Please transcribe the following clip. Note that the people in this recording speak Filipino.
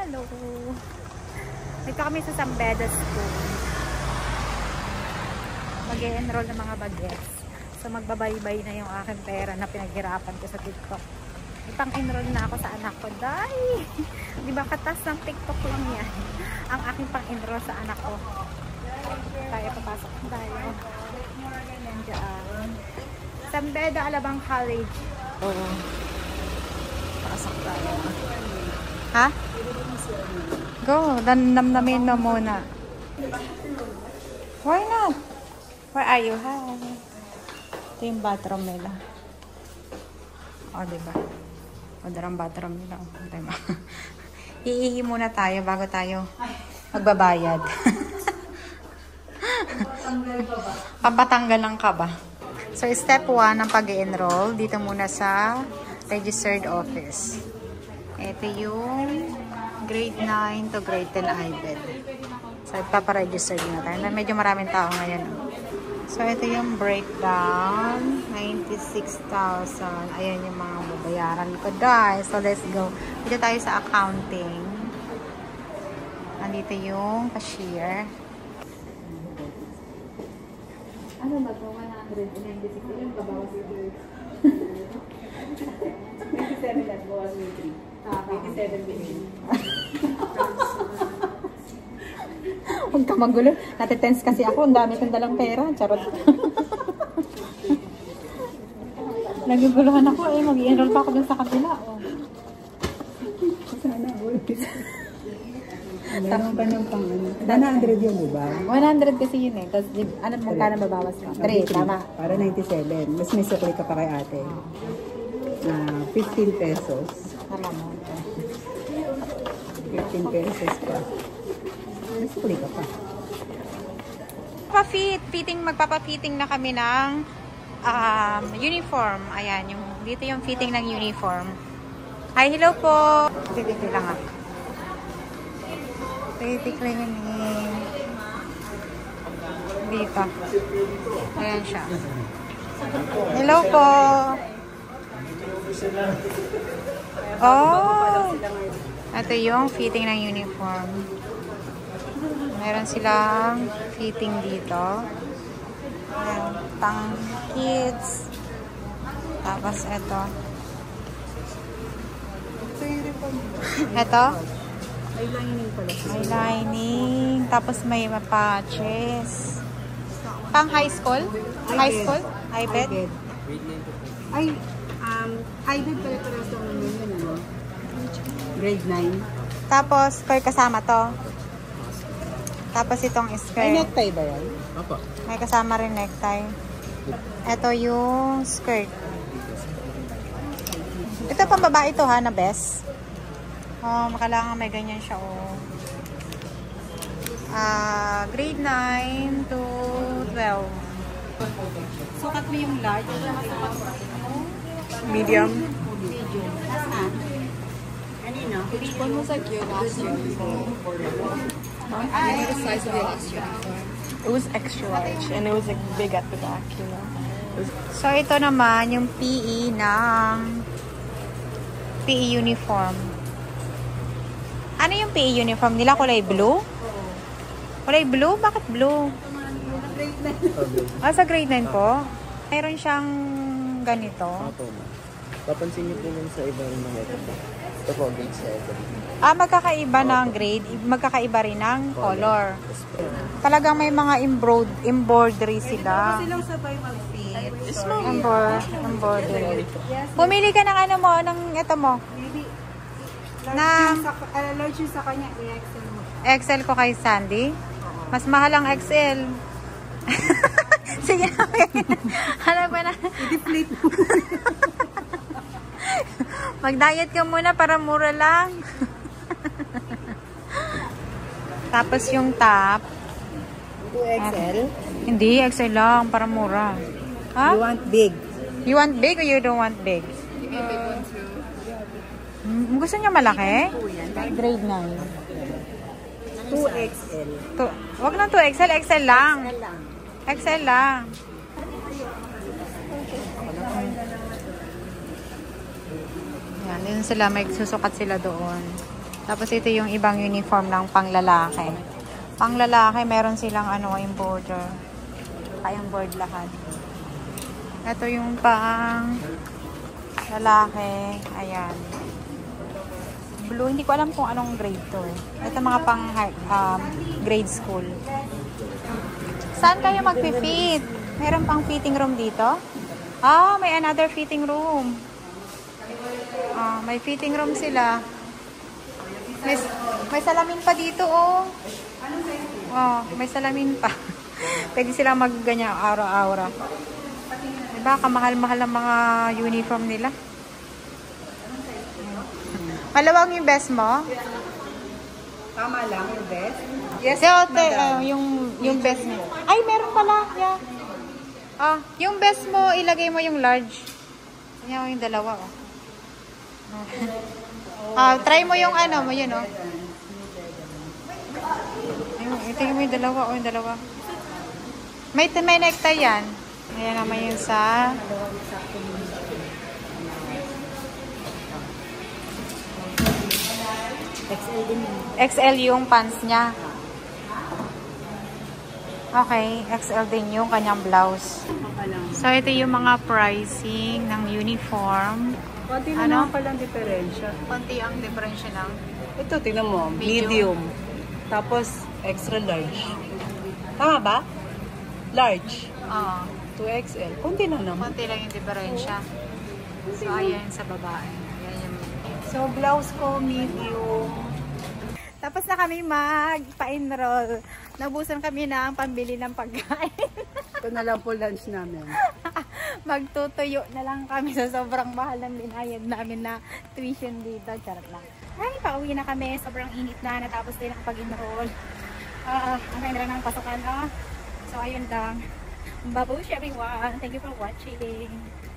Hello! Dito kami sa San Beda School. Mag-e-enroll ng mga bagets. So magbabaybay na yung aking pera na pinaghirapan ko sa TikTok. Ipang-enroll na ako sa anak ko. Dahil! Di ba katas ng TikTok lang yan? Ang aking pang-enroll sa anak ko. Tayo, papasok tayo. Nandiyan. San Beda Alabang College. Oo. Pasok tayo. Ha? Go. Namnamin mo muna. Why not? Where are you? Hi. Ito yung bathroom nila. O, diba? O, darang bathroom nila. O, diba? Iihi muna tayo bago tayo magbabayad. Pampatanggal ng kaba. So, step 1 ng pag-enroll. Dito muna sa registered office. Ito yung grade 9 to grade 10 IBED. So, ipaparegister na tayo. Medyo maraming tao ngayon. So, ito yung breakdown. 96,000. Ayan yung mga babayaran ko, guys. So, let's go. Dito tayo sa accounting. Nandito yung cashier. Ano ba ito? 196 yung kabawas ito. 27 at bawas ito. 27 bilhin. Huwag ka magulo. Natitense kasi ako. Ang dami kong dalang pera. Charot. Naguguluhan ako eh. Mag-i-enroll pa ako dun sa kabila. Oh. Sana ulit. Meron ka ng pang ano. 100 yun, diba? 100 kasi yun eh. Tapos, ano mong ka na babawas mo? 3, tama. Para 97. Mas may sukli ka pa kay ate. 15 pesos. Tama mo. 15 pesos pa. May sukli ka pa. Magpapa-fitting na kami ng uniform. Ayan, dito yung fitting ng uniform. Hi, hello po. Dito lang ako. Cleaning. Dito. Ayan siya. Hello po. Oh! Ito yung fitting ng uniform. Meron silang fitting dito. Ayan, pang kids. Tapos ito. Ito. May lining pala. May lining. Tapos may patches. Pang high school? High school? IBED? Ay, IBED pala pala sa mga yun, ano? Grade 9. Tapos, kasama to. Tapos itong skirt. Ay, necktie ba yan? Apa. May kasama rin necktie. Ito yung skirt. Ito pang babae to ha, na best. Oh, makailangan may ganyan siya, oh. Grade 9 to 12. Sukat mo yung large. Medium. Medium. Kanino? Which one was like your last uniform? I know the size of your last uniform. It was extra large and it was like big at the back, you know. So, ito naman yung PE ng PE uniform. Ano yung PE uniform nila? Kulay blue? Kulay blue? Bakit blue? Sa grade 9 po? Mayroon siyang ganito. Apo. Papansin niyo po nun sa ibang mga ito. Ito po, grade 7. Magkakaiba ng grade, magkakaiba rin ng color. Talagang may mga embroidery sila. Silang sabay mag-fit. Embroidery. Pumili ka ng ano mo, ng ito mo. Large yung sa kanya, i-XL mo. XL ko kay Sandy. Mas mahal ang XL. Sige na. Ano ba na? I-deflate mo. Mag-diet ka muna para mura lang. Tapos yung top. 2XL? Hindi, XL lang. Para mura. Ha? You want big? You want big or you don't want big? Gusto niya malaki? Grade 9. 2XL. Wag lang 2XL, XL lang. XL lang. Yan, yun sila, may susukat sila doon. Tapos ito yung ibang uniform ng panglalaki. Panglalaki, meron silang ano, yung border. Kayang board lahat. Ito yung pang lalaki. Ayan. Blue. Hindi ko alam kung anong grade to eh. Ito mga pang grade school. Saan kayo magpi-fit? Meron pang fitting room dito? Ah, may another fitting room. Ah, may fitting room sila. May salamin pa dito, oh. Oh, may salamin pa. Pwede sila mag-ganyan aura-aura. Diba, kamahal-mahal ang mga uniform nila. Malawang yung best mo? Tama lang yung best. Yes, yung best mo. Ay, meron pala. Yeah. Ah, yung best mo, ilagay mo yung large. Yan yung dalawa, oh. Ah, try mo yung ano mo, yun, oh. Ayun, ito yung dalawa, oh, yung dalawa. May necktie yan. Ayan naman yun sa... XL din yun. XL yung pants niya. Okay, XL din yung kanyang blouse. So, ito yung mga pricing ng uniform. Konti na naman palang diferensya. Konti ang diferensya ng... Ito, tingnan mo. Medium. Tapos, extra large. Tama ba? Large. Oo. 2XL. Konti na naman. Konti lang yung diferensya. So, ayan sa babae. Ayan yung... So, blouse ko, medium. Tapos na kami magpa-enroll. Nabusan kami ng pambili ng pagkain. Ito na lang po lunch namin. Magtutuyo na lang kami sa sobrang mahal ng binayad namin na tuition dito. Charot lang. Ay, pauwi na kami. Sobrang init na. Natapos din ang pag-enroll. Ang ganda lang ng pasukan. So, ayun lang. Babush everyone. Thank you for watching.